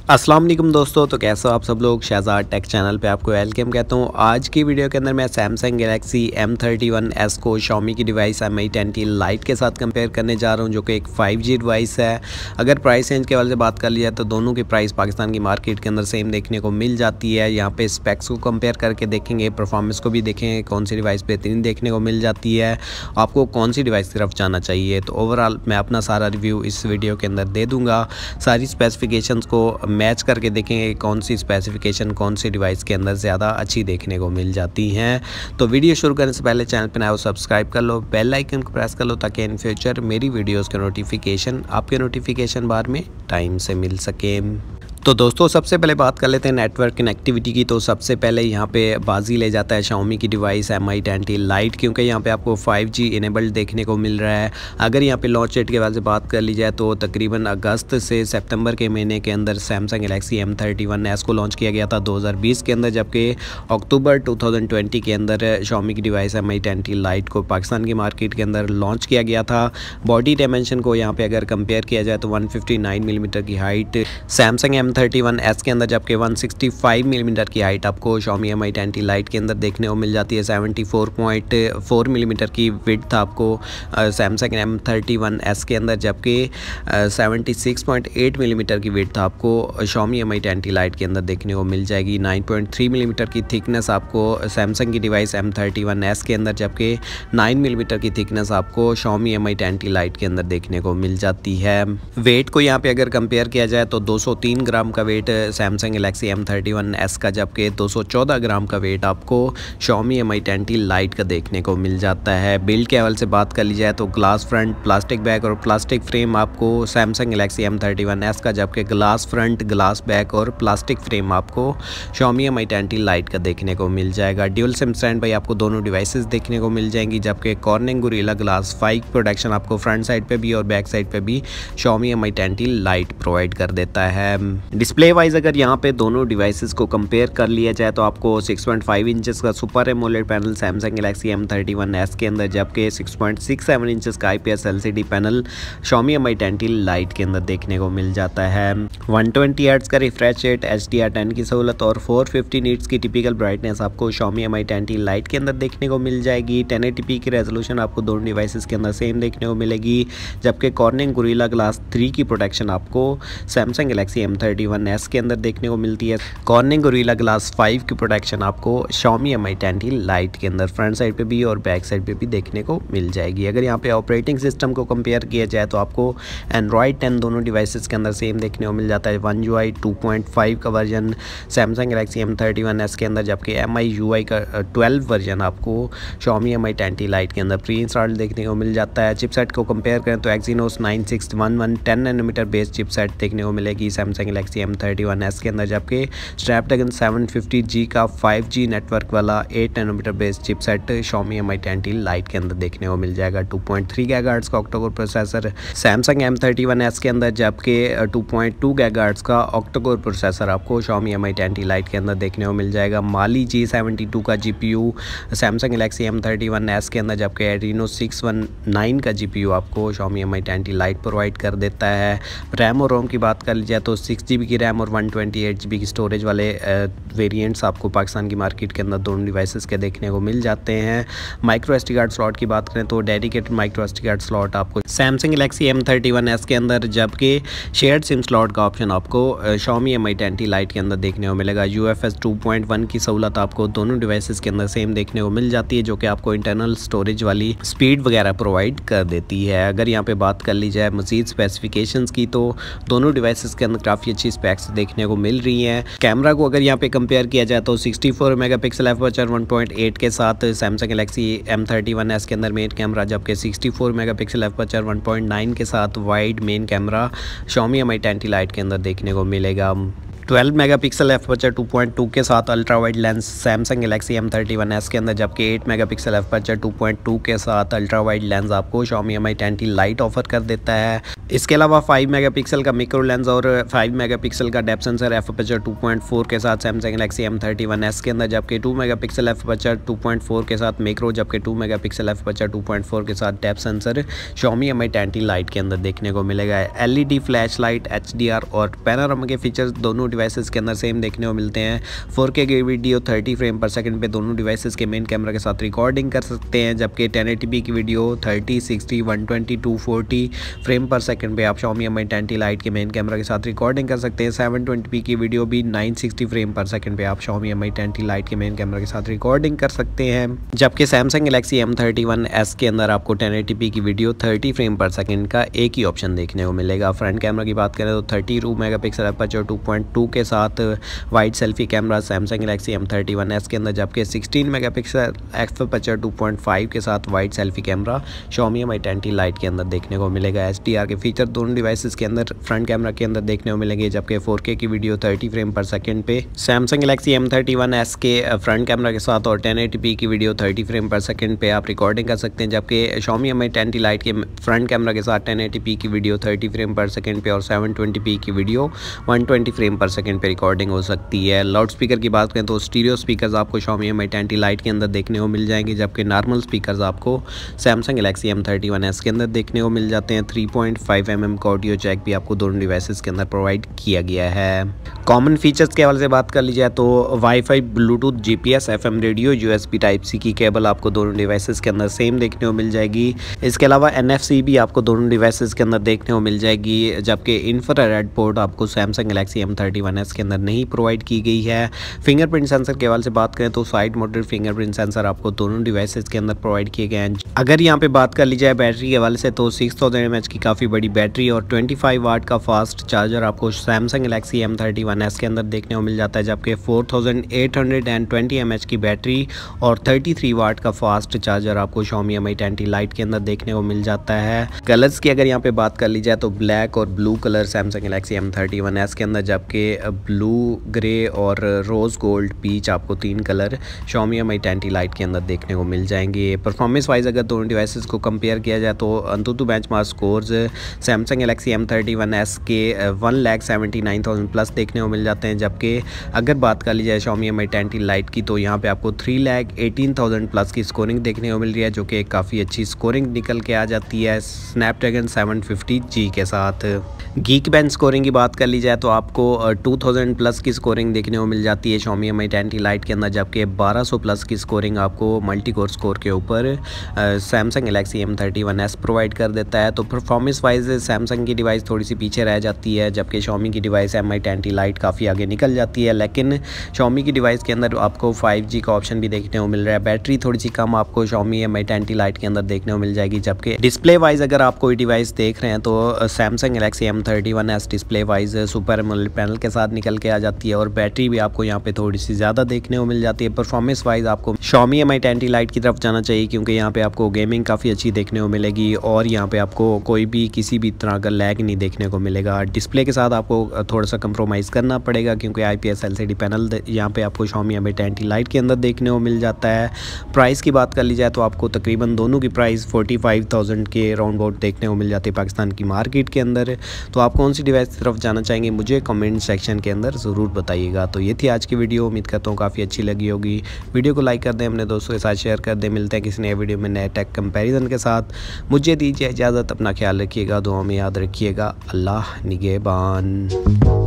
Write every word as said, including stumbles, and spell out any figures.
अस्सलाम वालेकुम दोस्तों, तो कैसे हो आप सब लोग। शहजाद टेक चैनल पे आपको वेलकम कहता हूँ। आज की वीडियो के अंदर मैं Samsung Galaxy M thirty one S को Xiaomi की device M I ten T lite के साथ कंपेयर करने जा रहा हूँ, जो कि एक फाइव जी डिवाइस है। अगर प्राइस रेंज के हवाले से बात कर लिया तो दोनों की प्राइस पाकिस्तान की मार्केट के अंदर सेम देखने को मिल जाती है। यहाँ पे स्पेक्स को कंपेयर करके देखेंगे, परफॉर्मेंस को भी देखेंगे, कौन सी डिवाइस बेहतरीन देखने को मिल जाती है, आपको कौन सी डिवाइस की तरफ जाना चाहिए। तो ओवरऑल मैं अपना सारा रिव्यू इस वीडियो के अंदर दे दूँगा। सारी स्पेसिफिकेशंस को मैच करके देखेंगे कौन सी स्पेसिफिकेशन कौन सी डिवाइस के अंदर ज़्यादा अच्छी देखने को मिल जाती हैं। तो वीडियो शुरू करने से पहले चैनल पर नया हो सब्सक्राइब कर लो, बेल आइकन को प्रेस कर लो, ताकि इन फ्यूचर मेरी वीडियोस के नोटिफिकेशन आपके नोटिफिकेशन बार में टाइम से मिल सके। तो दोस्तों सबसे पहले बात कर लेते हैं नेटवर्क कनेक्टिविटी की। तो सबसे पहले यहाँ पे बाजी ले जाता है Xiaomi की device M I ten T lite, क्योंकि यहाँ पे आपको फाइव जी इनेबल्ड देखने को मिल रहा है। अगर यहाँ पे लॉन्च डेट के बारे में बात कर ली जाए तो तकरीबन अगस्त से सितंबर के महीने के अंदर Samsung Galaxy M thirty one S को लॉन्च किया गया था दो हज़ार बीस के अंदर, जबकि अक्टूबर टू थाउजेंड ट्वेंटी के अंदर Xiaomi की device M I ten T lite को पाकिस्तान की मार्केट के अंदर लॉन्च किया गया था। बॉडी डायमेंशन को यहाँ पे अगर कंपेयर किया जाए तो वन फिफ्टी नाइन मिलीमीटर की height Samsung M thirty one S के अंदर, जबकि वन सिक्सटी फाइव मिलीमीटर की हाइट आपको Xiaomi M I ten T lite के अंदर देखने को मिल जाती है। Seventy four point four millimetre की विड्थ आपको Samsung M thirty one S के अंदर, जबकि seventy six point eight millimetre की विड्थ आपको Xiaomi M I ten T lite के अंदर देखने को मिल जाएगी। नाइन पॉइंट थ्री मिलीमीटर की थिकनेस आपको सैमसंग की device M thirty one S के अंदर, जबकि नाइन मिलीमीटर की थिकनेस आपको Xiaomi M I ten T lite के अंदर देखने को मिल जाती है। वेट को यहाँ पे अगर कंपेयर किया जाए तो दो सौ तीन ग्राम का weight Samsung Galaxy M thirty one S का, जबकि दो सौ चौदह ग्राम का वेट आपको Xiaomi M I ten T lite का देखने को मिल जाता है। बिल्ड के हवाले से बात कर ली जाए तो ग्लास फ्रंट, प्लास्टिक बैक और प्लास्टिक फ्रेम आपको Samsung Galaxy M thirty one S का, जबकि ग्लास फ्रंट, ग्लास बैक और प्लास्टिक फ्रेम आपको Xiaomi M I ten T lite का देखने को मिल जाएगा। ड्यूल सिम स्टैंड बाई आपको दोनों डिवाइसेस देखने को मिल जाएंगी, जबकि Corning Gorilla Glass five protection आपको फ्रंट साइड पे भी और बैक साइड पे भी Xiaomi M I ten T lite provide कर देता है। डिस्प्ले वाइज अगर यहाँ पे दोनों डिवाइसेस को कंपेयर कर लिया जाए तो आपको सिक्स पॉइंट फाइव इंचेस का super AMOLED panel Samsung Galaxy M thirty one S के अंदर, जबकि six point six seven inches का IPS LCD panel Xiaomi M I ten T lite के अंदर देखने को मिल जाता है। वन ट्वेंटी हर्ट्ज का refresh rate, H D R ten की सहूलत और फोर फिफ्टी नीट्स की टिपिकल ब्राइटनेस आपको Xiaomi M I ten T lite के अंदर देखने को मिल जाएगी। टेन एटी पी की रेजोल्यूशन आपको दोनों डिवाइसेस के अंदर सेम देखने को मिलेगी, जबकि कॉर्निंग गोरिल्ला ग्लास थ्री की प्रोटेक्शन आपको Samsung Galaxy M thirty one S के अंदर देखने को मिलती है। कॉर्निंग गोरिल्ला ग्लास फाइव की प्रोटेक्शन आपको Xiaomi M I ten T lite के अंदर फ्रंट साइड पे भी और बैक साइड पे भी देखने को मिल जाएगी। अगर यहाँ पे ऑपरेटिंग सिस्टम को कंपेयर किया जाए तो आपको एंड्रॉयड टेन दोनों डिवाइसेस के अंदर सेम देखने को मिल जाता है। One U I two point five का version Samsung Galaxy M thirty one S के अंदर, जबकि एम आई यू आई का ट्वेल्व वर्जन आपको Xiaomi M I ten T lite के अंदर प्री इंस्टॉल्ड देखने को मिल जाता है। चिपसेट को कंपेयर करें तो Exynos nine six one one ten nanometre based chipset देखने को मिलेगी Samsung Galaxy M thirty one S के अंदर, जबकि स्नैपड्रैगन सेवन फिफ्टी जी का फाइव जी नेटवर्क वाला eight nanometre based chipset Xiaomi M I ten T lite के अंदर देखने को मिल जाएगा। टू पॉइंट थ्री गीगाहर्ट्ज का octa-core processor Samsung M thirty one S के अंदर, जबकि टू पॉइंट टू गीगाहर्ट्ज का ऑक्टा-कोर प्रोसेसर आपको Xiaomi M I ten T lite के अंदर देखने को मिल जाएगा। माली जी सेवेंटी टू का GPU Samsung Galaxy M thirty one S के अंदर, जबकि एड्रीनो सिक्स वन नाइन का जीपीयू आपको Xiaomi M I ten T lite provide कर देता है। रैम और रोम की बात कर ली जाए तो सिक्स जी बी की रैम और one twenty eight G B की स्टोरेज वाले वेरिएंट्स आपको पाकिस्तान की मार्केट के अंदर दोनों डिवाइसेस के देखने को मिल जाते हैं। माइक्रो एसडी कार्ड स्लॉट की बात करें तो dedicated micro SD card slot आपको Samsung Galaxy M thirty one S के अंदर, जबकि शेयर्ड सिम स्लॉट का ऑप्शन आपको Xiaomi M I ten T lite के अंदर देखने को मिलेगा। U F S two point one की सहूलत आपको दोनों डिवाइसेस के अंदर सेम देखने को मिल जाती है, जो कि आपको इंटरनल स्टोरेज वाली स्पीड वगैरह प्रोवाइड कर देती है। अगर यहाँ पे बात कर ली जाए मजीद स्पेसिफिकेशंस की तो दोनों डिवाइसेस के अंदर काफ़ी अच्छी स्पेक्स देखने को मिल रही हैं। कैमरा को अगर यहाँ पे कंपेयर किया जाए तो sixty four megapixel aperture one point eight के साथ Samsung Galaxy M thirty one S के अंदर मेन कैमरा, जबकि sixty four megapixel aperture one point nine के साथ wide main camera Xiaomi M I ten T lite के अंदर देखने को मिलेगा। Twelve megapixel aperture two point two के साथ ultra wide lens Samsung Galaxy M thirty one S के अंदर, जबकि eight megapixel aperture two point two के साथ अल्ट्रा वाइड लेंस आपको Xiaomi M I ten T lite offer कर देता है। इसके अलावा फाइव मेगापिक्सल का मैक्रो लेंस और फाइव मेगापिक्सल का depth sensor F aperture two point four के साथ Samsung Galaxy M thirty one S के अंदर, जबकि two megapixel F aperture two point four के साथ मैक्रो, जबकि two megapixel F aperture two point four के साथ depth sensor Xiaomi M I ten T lite के अंदर देखने को मिलेगा। LED flash light, H D R और पैनोरामा के फीचर्स दोनों डिवाइसेस के अंदर सेम देखने को मिलते हैं। फोर के की वीडियो थर्टी फ्रेम पर सेकंड पे दोनों डिवाइसेस के मेन कैमरा के साथ रिकॉर्डिंग कर सकते हैं, जबकि टेन एटी पी की video thirty, sixty, one twenty, two forty frame पर सेकंड पे आप Xiaomi M I ten T lite के मेन कैमरा के साथ रिकॉर्डिंग कर सकते हैं। सेवन ट्वेंटी पी की वीडियो भी नाइन सिक्सटी फ्रेम पर सेकंड पे आप Xiaomi M I ten T lite के मेन कैमरा के साथ रिकॉर्डिंग कर सकते हैं, जबकि Samsung Galaxy M thirty one S के अंदर आपको टेन एटी पी की वीडियो थर्टी फ्रेम पर सेकंड का एक ही ऑप्शन देखने को मिलेगा। फ्रंट कैमरा की बात करें तो thirty two megapixel aperture two point two के साथ wide selfie camera Samsung Galaxy M thirty one S के अंदर, जबकि sixteen megapixel F aperture two point five के साथ wide selfie camera Xiaomi M I ten T lite के अंदर देखने को मिलेगा। एच डी आर के फीचर दोनों डिवाइसेस के अंदर फ्रंट कैमरा के अंदर देखने को मिलेंगे, जबकि फोर के की वीडियो थर्टी फ्रेम पर सेकंड पे Samsung Galaxy M thirty one S के फ्रंट कैमरा के साथ और टेन एटी पी की वीडियो थर्टी फ्रेम पर सेकंड पे आप रिकॉर्डिंग कर सकते हैं, जबकि Xiaomi M I ten T lite के फ्रंट कैमरा के साथ टेन एटी पी की वीडियो थर्टी फ्रेम पर सेकंड पे और सेवन ट्वेंटी पी की वीडियो वन ट्वेंटी फ्रेम पर सेकंड पे रिकॉर्डिंग हो सकती है। लाउड स्पीकर की बात करें तो स्टीरियो स्पीकर्स आपको Xiaomi M I ten T lite के अंदर देखने को मिल जाएंगे, जबकि नॉर्मल स्पीकर्स आपको Samsung Galaxy M thirty one S के अंदर देखने को मिल जाते हैं। Three point five M M का ऑडियो जैक भी आपको दोनों डिवाइसेस के अंदर प्रोवाइड किया गया है। कॉमन फीचर्स के हवाले से बात कर ली जाए तो wifi, Bluetooth, GPS, FM radio, USB type C की केबल आपको दोनों डिवाइसेस के अंदर सेम देखने को मिल जाएगी। इसके अलावा एनएफसी भी आपको दोनों डिवाइसेस के अंदर देखने को मिल जाएगी, जबकि इंफ्रारेड पोर्ट आपको Samsung Galaxy M thirty one S के अंदर नहीं प्रोवाइड की गई है। फिंगरप्रिंट सेंसर के हवाले से बात करें तो साइड माउंटेड फिंगरप्रिंट सेंसर आपको दोनों डिवाइसेस के अंदर प्रोवाइड किए गए हैं। अगर यहाँ पे बात कर ली जाए बैटरी के हवाले से तो सिक्स थाउजेंड एम एच की काफ़ी बड़ी बैटरी और ट्वेंटी फाइव वाट का फास्ट चार्जर आपको Samsung Galaxy M thirty one S के अंदर देखने को मिल जाता है, जबकि four thousand eight hundred twenty M H की बैटरी और थर्टी थ्री वाट का फास्ट चार्जर आपको Xiaomi M I ten T lite के अंदर देखने को मिल जाता है। कलर्स की अगर यहाँ पे बात कर ली जाए तो ब्लैक और blue colour Samsung Galaxy M thirty one S के अंदर, जबकि ब्लू, ग्रे और रोज़ गोल्ड, पीच आपको तीन colour Xiaomi M I ten T lite के अंदर देखने को मिल जाएंगे। परफॉर्मेंस वाइज अगर दोनों डिवाइसेस को कंपेयर किया जाए तो AnTuTu benchmark scores Samsung Galaxy M thirty one S के one lakh seventy nine thousand plus देखने को मिल जाते हैं, जबकि अगर बात कर ली जाए Xiaomi M I ten T lite की तो यहाँ पे आपको three lakh eighteen thousand plus की स्कोरिंग देखने को मिल रही है, जो कि काफ़ी अच्छी स्कोरिंग निकल के आ जाती है स्नैपड्रैगन सेवन फिफ्टी जी के साथ। गीक बेंच स्कोरिंग की बात कर ली जाए तो आपको टू थाउजेंड प्लस की स्कोरिंग देखने को मिल जाती है Xiaomi M I ten T lite के अंदर, जबकि बारह सौ प्लस की स्कोरिंग आपको मल्टी कोर स्कोर के ऊपर Samsung Galaxy M thirty one S provide कर देता है। तो परफॉर्मेंस वाइज Samsung की डिवाइस थोड़ी सी पीछे रह जाती है, जबकि Xiaomi की device M I ten T lite काफ़ी आगे निकल जाती है। लेकिन Xiaomi की डिवाइस के अंदर आपको फाइव जी का ऑप्शन भी देखने को मिल रहा है। बैटरी थोड़ी सी कम आपको Xiaomi M I ten T lite के अंदर देखने को मिल जाएगी, जबकि डिस्प्ले वाइज अगर आप कोई डिवाइस देख रहे हैं तो Samsung Galaxy M thirty one S display wise super AMOLED panel के साथ निकल के आ जाती है और बैटरी भी आपको यहाँ पे थोड़ी सी ज़्यादा देखने को मिल जाती है। परफॉर्मेंस वाइज आपको Xiaomi M I ten T lite की तरफ जाना चाहिए, क्योंकि यहाँ पे आपको गेमिंग काफ़ी अच्छी देखने को मिलेगी और यहाँ पे आपको कोई भी किसी भी तरह का लैग नहीं देखने को मिलेगा। डिस्प्ले के साथ आपको थोड़ा सा कंप्रोमाइज़ करना पड़ेगा, क्योंकि I P S L C D panel यहाँ पे आपको Xiaomi M I ten T lite के अंदर देखने को मिल जाता है। प्राइस की बात कर ली जाए तो आपको तकरीबन दोनों की प्राइस फोर्टी फाइव थाउजेंड के राउंड अबाउट देखने को मिल जाती है पाकिस्तान की मार्केट के अंदर। तो आप कौन सी डिवाइस की तरफ जाना चाहेंगे मुझे कमेंट सेक्शन के अंदर ज़रूर बताइएगा। तो ये थी आज की वीडियो, उम्मीद करता हूँ काफ़ी अच्छी लगी होगी। वीडियो को लाइक कर दें, अपने दोस्तों के साथ शेयर कर दें। मिलते हैं किसी नए वीडियो में नए टेक कंपैरिजन के साथ। मुझे दीजिए इजाज़त, अपना ख्याल रखिएगा, दुआ में याद रखिएगा। अल्लाह निगहबान।